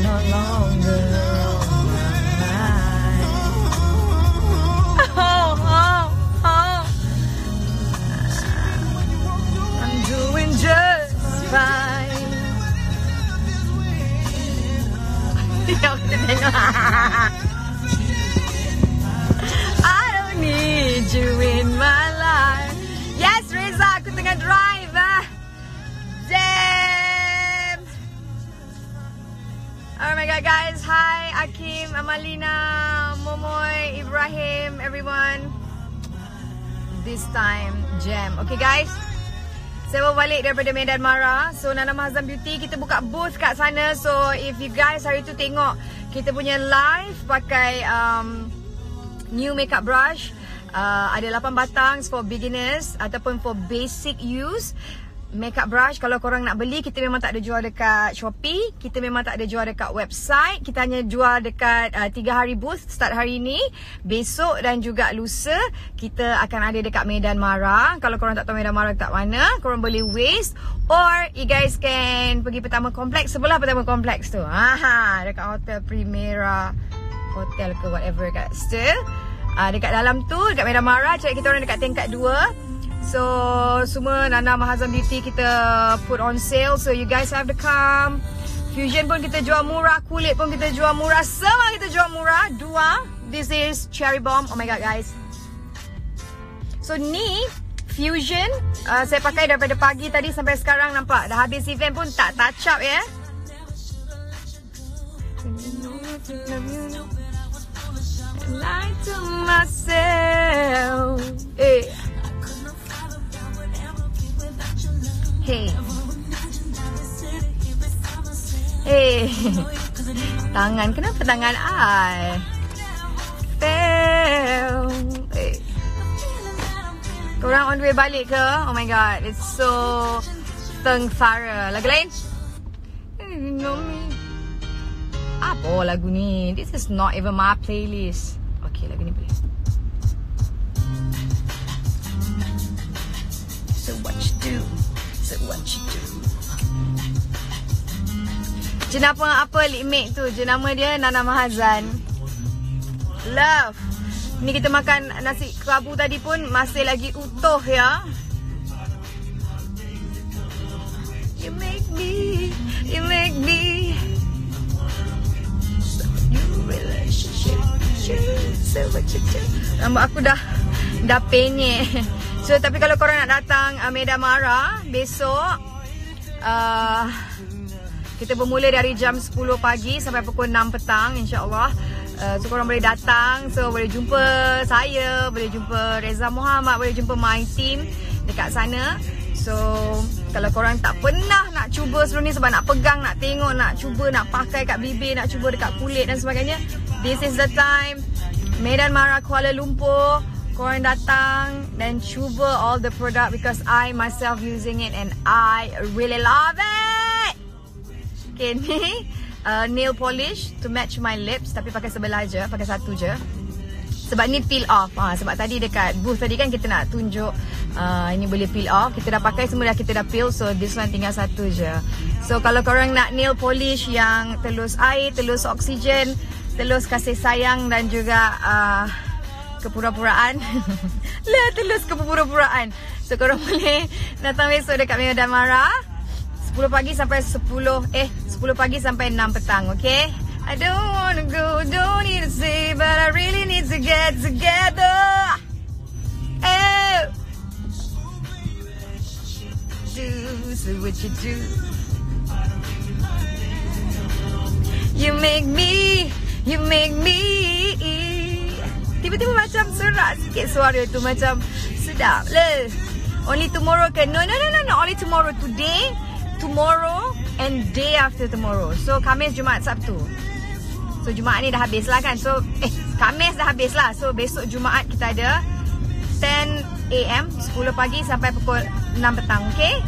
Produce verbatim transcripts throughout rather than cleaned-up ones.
no longer on my mind. Oh, oh, oh. I'm doing just fine. Yang kita tengok. I don't need you in my life. Yes, Reza, aku tengah drive. Ah. Damn. Oh my god, guys. Hi, Akim, Amalina, Momoy, Ibrahim, everyone. This time, jam. Okay, guys. Saya baru balik daripada Medan Mara. So, Nana Mahazam Beauty, kita buka booth kat sana. So, if you guys hari tu tengok kita punya live pakai um, new makeup brush. Uh, ada lapan batang for beginners ataupun for basic use. Makeup brush, kalau korang nak beli, kita memang tak ada jual dekat Shopee. Kita memang tak ada jual dekat website. Kita hanya jual dekat uh, tiga hari booth. Start hari ni, besok dan juga lusa. Kita akan ada dekat Medan Mara. Kalau korang tak tahu Medan Mara kat mana, korang boleh waste. Or you guys can pergi Pertama Kompleks. Sebelah Pertama Kompleks tu. Aha, dekat Hotel Primera Hotel ke whatever kat situ. Uh, dekat dalam tu, dekat Medan Mara. Cari kita orang dekat tingkat dua. So, semua Nana Mahazam Beauty kita put on sale. So, you guys have to come. Fusion pun kita jual murah. Kulit pun kita jual murah. Semua kita jual murah. Dua. This is Cherry Bomb. Oh my god, guys. So, ni Fusion. Uh, saya pakai daripada pagi tadi sampai sekarang. Nampak? Dah habis event pun tak touch up ya. Lie to myself. Eh. Hey. Hey. Tangan, kenapa tangan I? Fail. Hey. Korang on the way balik ke? Oh my god, it's so tengsara. Lagu lain? You know me. Apa lagu ni? This is not even my playlist. Okay, lagu ni boleh. So what you do? What you do. Jenama apa Likmake tu? Jenama dia Nana Mahazan. Love. Ni kita makan nasi kerabu tadi pun masih lagi utuh ya. You make me, you make me. You relationship, so what you do. Rambut aku dah dah penyek. So, tapi kalau korang nak datang uh, Medan Mara besok, uh, kita bermula dari jam sepuluh pagi sampai pukul enam petang insya-Allah. Uh, so, korang boleh datang. So, boleh jumpa saya, boleh jumpa Reza Muhammad, boleh jumpa my team dekat sana. So, kalau korang tak pernah nak cuba sebelum ni sebab nak pegang, nak tengok, nak cuba, nak pakai kat bibir, nak cuba dekat kulit dan sebagainya, this is the time. Medan Mara, Kuala Lumpur. Korang datang dan cuba all the product because I myself using it and I really love it. Okay, ni uh, nail polish to match my lips tapi pakai sebelah je, pakai satu je. Sebab ni peel off. Ha, sebab tadi dekat booth tadi kan kita nak tunjuk uh, ini boleh peel off. Kita dah pakai semua dah, kita dah peel. So this one tinggal satu je. So kalau korang nak nail polish yang telus air, telus oksigen, telus kasih sayang dan juga uh, kepura-puraan. Lah, telus kepura-puraan. So korang boleh datang besok dekat Medan Mara sepuluh pagi sampai sepuluh eh sepuluh pagi sampai enam petang, okay? I don't wanna go, don't need to say, but I really need to get together. Oh. Do so what you do. You make me, you make me. Tiba-tiba macam serak sikit suara tu, macam sedap le. Only tomorrow can. No, no, no, no, no. Only tomorrow. Today, tomorrow and day after tomorrow. So, Khamis, Jumaat, Sabtu. So, Jumaat ni dah habis lah kan. So, eh, Khamis dah habis lah. So, besok Jumaat kita ada ten A M, sepuluh pagi sampai pukul enam petang, okay?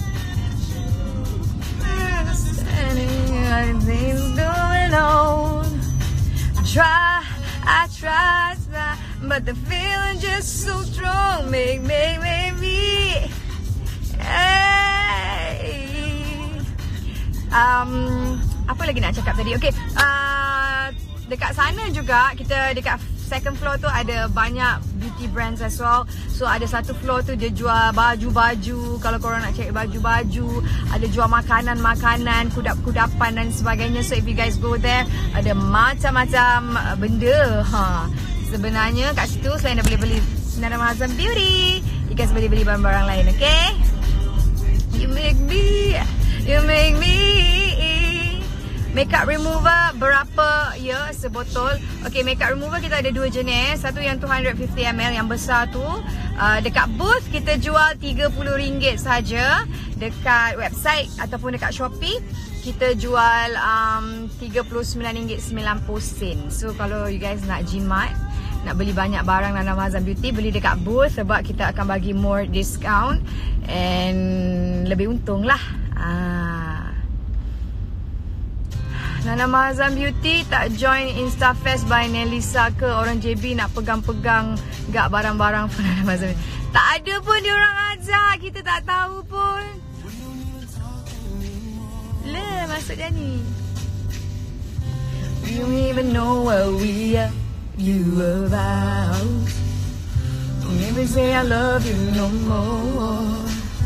Try, I try, but the feeling just so strong. Make, make, make me. Hey. Um, apa lagi nak cakap tadi? Okay, uh, dekat sana juga kita dekat second floor tu ada banyak beauty brands as well. So ada satu floor tu dia jual baju-baju. Kalau korang nak cari baju-baju, ada jual makanan-makanan, kudap-kudapan dan sebagainya. So if you guys go there, ada macam-macam benda. Ha. Sebenarnya kat situ selain dah boleh beli Nana Mazam Beauty, you guys boleh beli barang-barang lain, okay? You make me, you make me. Makeup remover berapa ya sebotol? Okay, makeup remover kita ada dua jenis. Satu yang two hundred fifty mililiter yang besar tu. Uh, dekat booth kita jual tiga puluh ringgit saja. Dekat website ataupun dekat Shopee kita jual um, tiga puluh sembilan ringgit sembilan puluh sen. So kalau you guys nak jimat, nak beli banyak barang Nana Mazam Beauty, beli dekat booth sebab kita akan bagi more discount and lebih untung lah. Ah. Nana Mazam Beauty tak join Instafest by Nelisa ke? Orang J B nak pegang-pegang gak barang-barang pun Nana Mazam Beauty. Tak ada pun diorang ajak, kita tak tahu pun. Le, maksudnya ni. We don't even know what we are, you about. Don't even say I love you no more.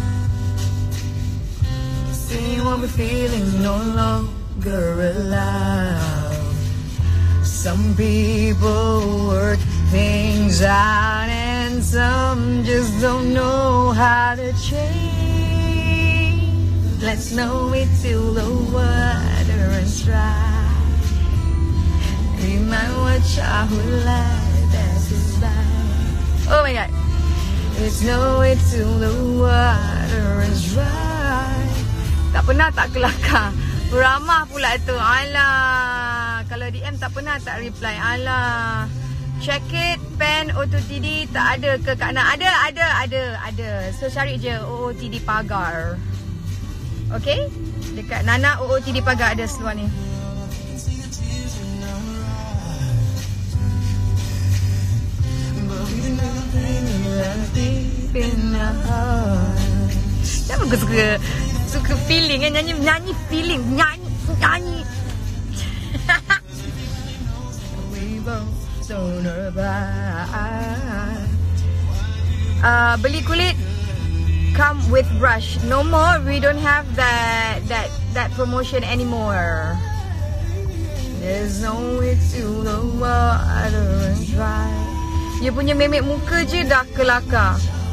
Say what we're feeling no longer allowed. Some people work things out and some just don't know how to change. Let's know it till the water runs dry. Remind what childhood life that is like. Oh my god. Let's know it till the water runs dry. Tak pernah tak kelakar. Ramah pula tu. Alah. Kalau D M tak pernah tak reply. Alah. Check it. Pen O T D tak ada ke Kak Nak? Ada, ada, ada, ada. So cari je O O T D pagar. Okay? Dekat Nana O O T D pagar ada seluar ni. Kenapa aku suka suka feeling kan, nyanyi nyanyi feeling nyanyi nyanyi. uh, beli kulit come with brush. No more, we don't have that that that promotion anymore. There's no way to the water and dry. Dia punya memek muka je dah kelakar.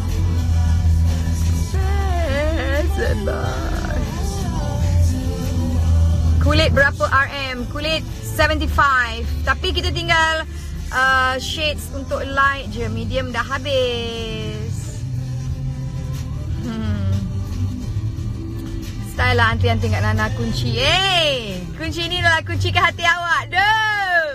Kulit berapa R M? Kulit seventy-five. Tapi kita tinggal uh, shades untuk light je. Medium dah habis. Hmm. Style lah anti-anti kat Nana kunci. Eh, kunci ni adalah kunci ke hati awak. Duh.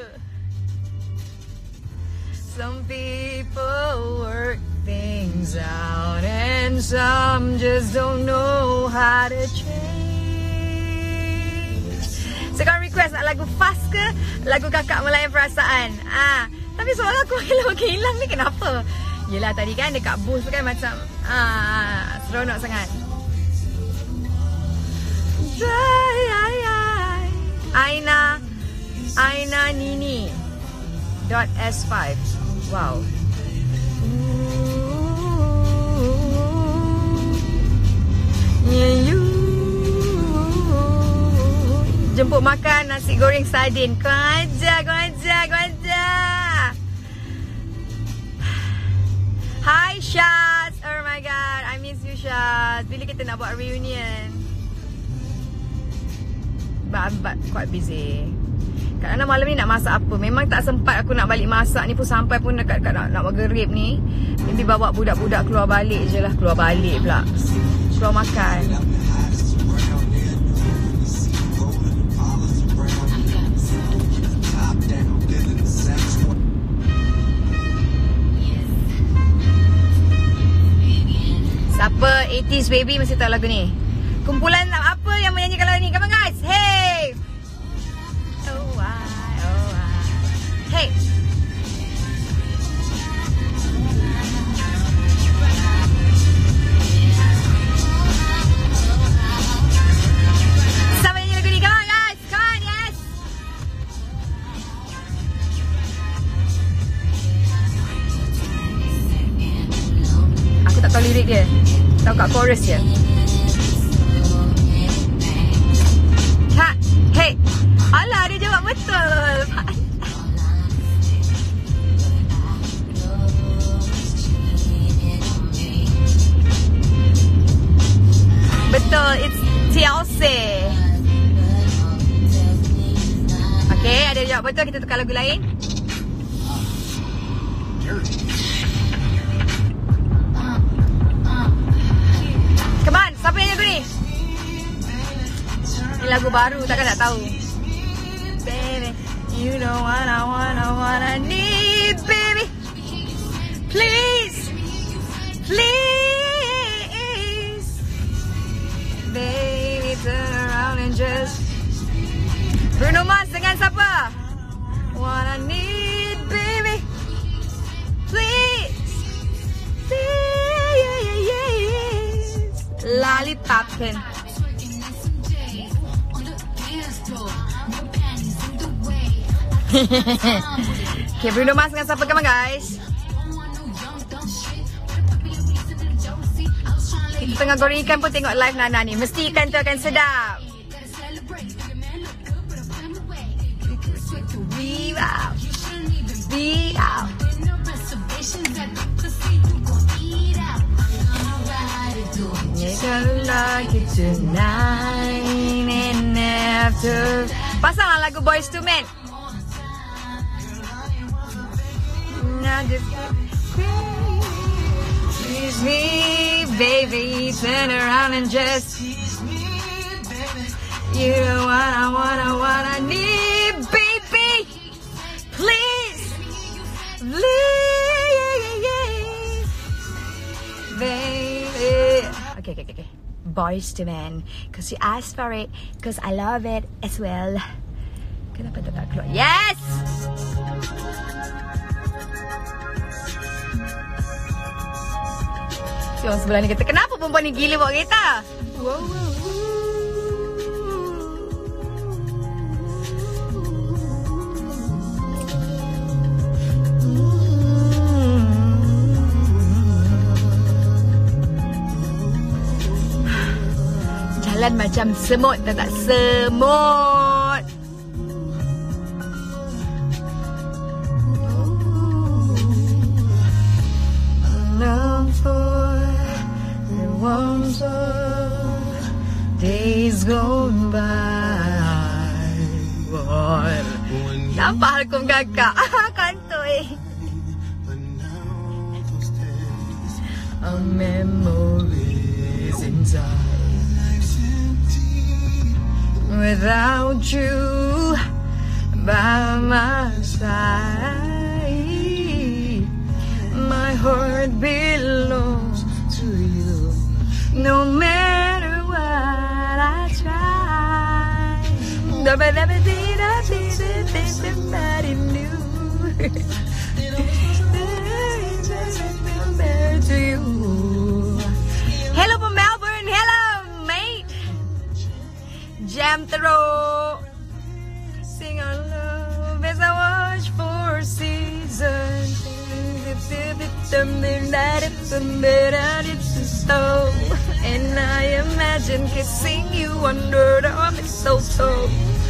Some people work things out and some just don't know how to change. Sekarang request nak lagu fast ke lagu Kakak Melayan Perasaan? Ah, tapi suara aku makin hilang ni kenapa? Yelah tadi kan dekat booth kan macam ah, seronok sangat. Aina Aina Nini dot S five. Wow. Yeah, you. Jemput makan nasi goreng sardin. Kau ajar, kau ajar, kau ajar. Hi Shaz. Oh my god, I miss you Shaz. Bila kita nak buat reunion? But I'm quite busy. Kadang-kadang malam ni nak masak apa? Memang tak sempat aku nak balik masak ni pun sampai pun dekat-dekat nak, nak maghrib ni. Maybe bawa budak-budak keluar balik je lah. Keluar balik pula. Keluar makan. Siapa eighties baby mesti tahu lagu ni. Kumpulan apa yang menyanyikan lagu ni? Come on guys. Hey. Oh why, oh why. Hey. Siapa nyanyi lagu ni? Come on guys. Come on. Tahu kat chorus je. Ha, hey. Alah, dia jawab betul. Betul, it's T L C. Okay, ada jawab betul. Kita tukar lagu lain. Come on, siapa yang lagu ni? Ni lagu baru, takkan tak tahu. Baby, you know what I want, I want, I need, baby. Please, please, baby, turn around and just. Bruno Mars dengan siapa? What I need, baby. Please, please. Lollipopin. Okay, Bruno Mars dengan siapa? Come on, guys. Kita tengah goreng ikan pun tengok live Nana ni. Mesti ikan tu akan sedap. Be out. Be out. Gonna like it tonight and after. Pasanglah lagu Boyz two Men. Please me, baby, turn around and just. You know what I want, I want, I need, baby. Please, please, baby. Okay, okay, okay. Boyz two Men, cause you asked for it, cause I love it as well. Kenapa tak keluar? Yes. Si orang sebelah ni kata, kenapa perempuan ni gila bawa kereta? Wow, wow. Jalan macam semut, tak tak semut. Long for the ones of days gone by. Boy, nampak hukum kakak. Kantoi. A memories in time. Without you by my side, my heart belongs to you. No matter what I try, nobody did I did it, somebody knew. To you. Hello from Melbourne, hello mate. Jam throw, sing our love as I watch for seasons. And I imagine kissing you under the mistletoe.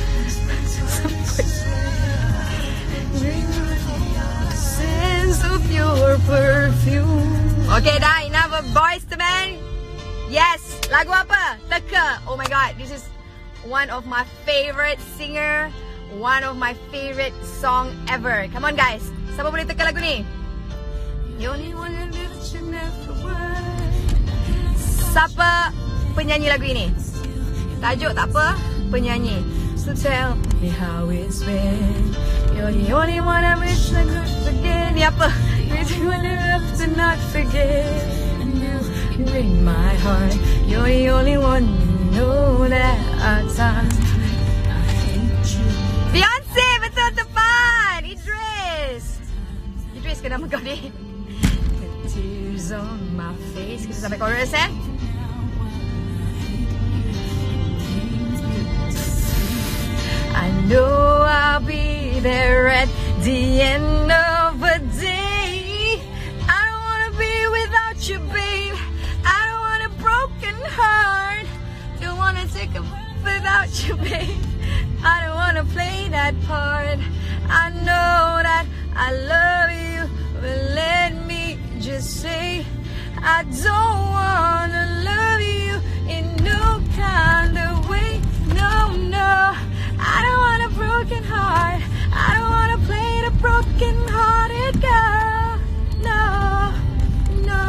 Sense of your perfume. Okay, dah enough of Boyz two Men. Yes, lagu apa? Teka. Oh my god, this is one of my favorite singer, one of my favorite song ever. Come on guys, siapa boleh teka lagu ni? You only want to live you never word. Siapa penyanyi lagu ini? Tajuk tak apa, penyanyi. So tell me how it's been. You're the only one I wish I could forget. Ni apa? You want to love to not forget. You, you in my heart. You're the only one you know that at times I hate you. Beyonce, betul tepat. Idris. Idris ke nama kau ni? Tears on my face. Kita sampai chorus eh. I know I'll be there at the end of the day. I don't wanna be without you, babe. I don't wanna without you, babe. I don't wanna play that part. I know that I love you, but let me just say I don't wanna love you in no kind of way. No, no, I don't want a broken heart. I don't wanna play the broken-hearted girl. No, no.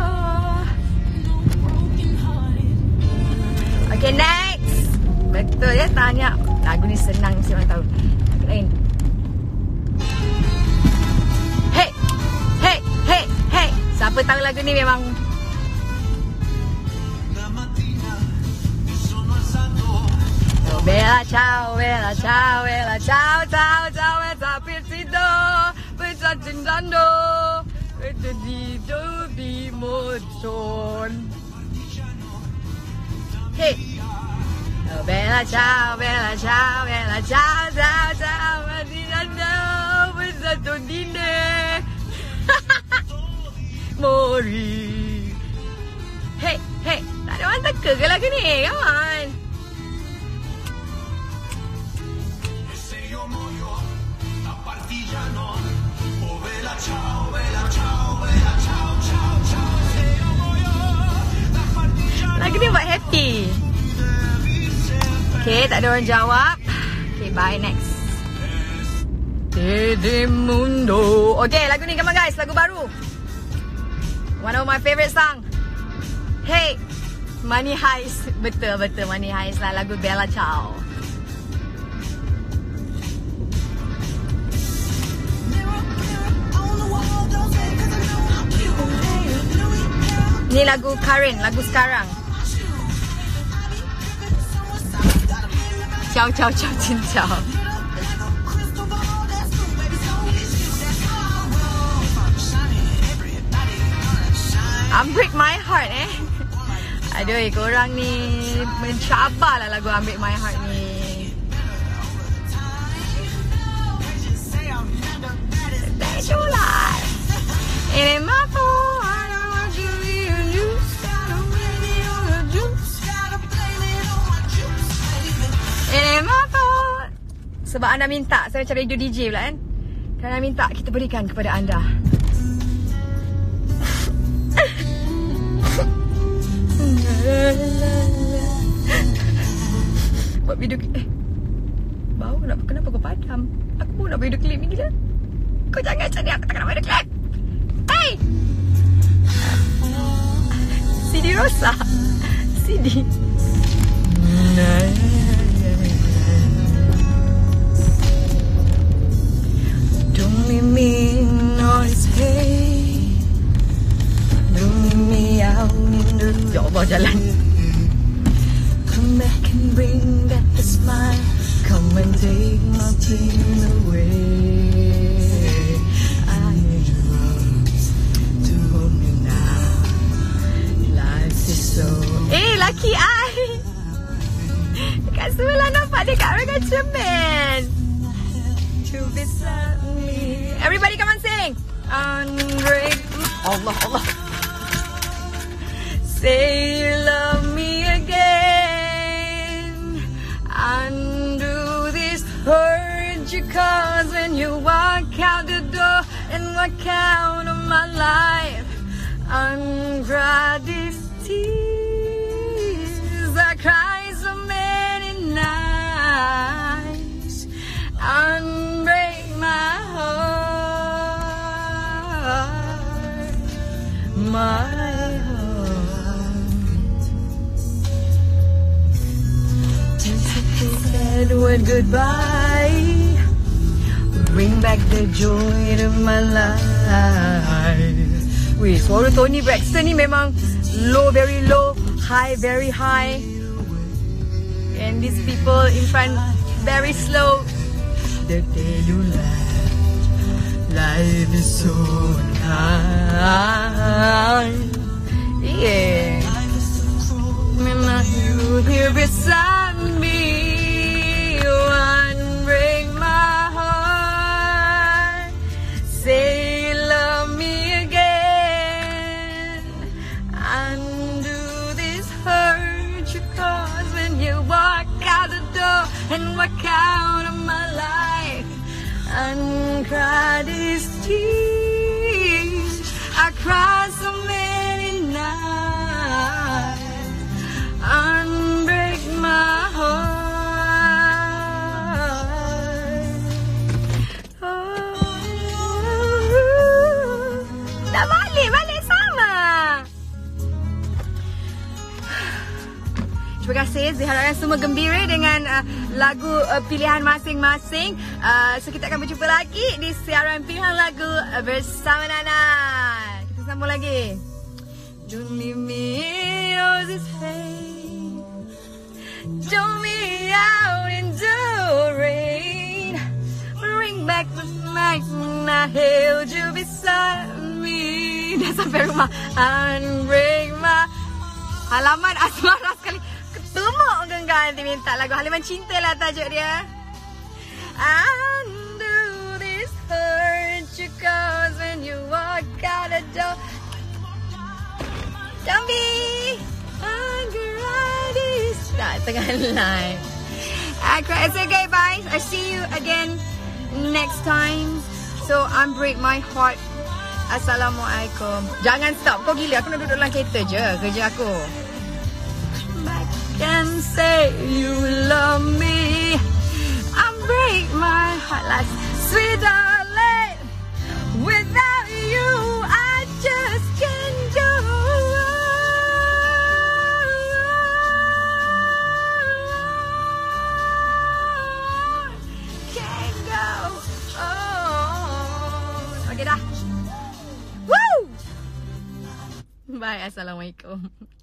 Okay, next. Betul ya, tanya. Lagu ni senang, mesti orang tahu. Lagu lain. Hey, hey, hey, hey. Siapa tahu lagu ni memang oh, Bella ciao, Bella ciao, Bella ciao, ciao, ciao, Bella perdido, Bella cintando, perdido di motion. Hey, oh, Bella ciao, Bella ciao, Bella ciao, ciao, ciao, perdido, Bella tondine, mori. Hey, hey, tak ada orang teka ke lagu ni? Come on. Lagu ni buat happy. Okay, tak ada orang jawab. Okay, bye, next. Dede Mundo. Okay, lagu ni, come on guys, lagu baru. One of my favourite song. Hey, Money Heist. Betul, betul, Money Heist lah, lagu Bella Ciao. Ni lagu current, lagu sekarang. Ciao, ciao, ciao, cin, ciao. Unbreak My Heart eh. Aduh, korang ni mencabarlah lagu Unbreak My Heart ni. That's your life. It ain't my fault. Sebab anda minta, saya macam radio D J pula kan. Kerana minta, kita berikan kepada anda. Buat video klip. Eh, bau nak, kenapa kau padam? Aku pun nak video klip ni gila. Kau jangan macam ni, aku tak nak video klip. Hey! C D rosak. C D. Don't leave me on his pain. Don't leave me out in the... Ya Allah, jalan. Come back and bring back the smile. Come and take my pain away. I need your arms to hold me now. Life is so... Eh, laki I. Dekat sebelah nampak dekat mereka cermin. To beside me. Everybody come on sing. Unbreak. Allah, Allah. Say you love me again. Undo this hurt you caused when you walk out the door and walk out of my life. Undry these tears I cry so many nights. Unbreak my heart, my word goodbye. Bring back the joy of my life. Weh, suara Toni Braxton ni memang low, very low, high, very high. And these people in front, very slow. The day you left, life is so unkind. Yeah. When I you here beside me. Unbreak my heart. Say you love me again. Undo this hurt you caused when you walk out the door cry these tears. I cry so many nights, unbreak my heart. Oh, dah balik, balik sama. Terima kasih. Diharapkan semua gembira dengan uh, lagu uh, pilihan masing-masing. Uh, so kita akan berjumpa lagi di siaran pilihan lagu uh, bersama Nana. Kita sambung lagi. Don't leave me in this pain. Don't me out in the rain. Bring back the night when I held you beside me. Dah sampai rumah. And break my halaman asmara sekali. Tumuk genggan nanti minta lagu Halaman Cinta lah tajuk dia. Undo this hurt you cause when you walk out the door. Jambi, I cry this. Tak tengah live. I cry. It's okay, bye. I see you again next time. So unbreak my heart. Assalamualaikum. Jangan stop. Kau gila. Aku nak duduk dalam kereta je kerja aku. Can say you love me. I break my heart like sweet darling. Without you, I just can't go on. Can't go on. Okay dah. Woo! Bye. Assalamualaikum.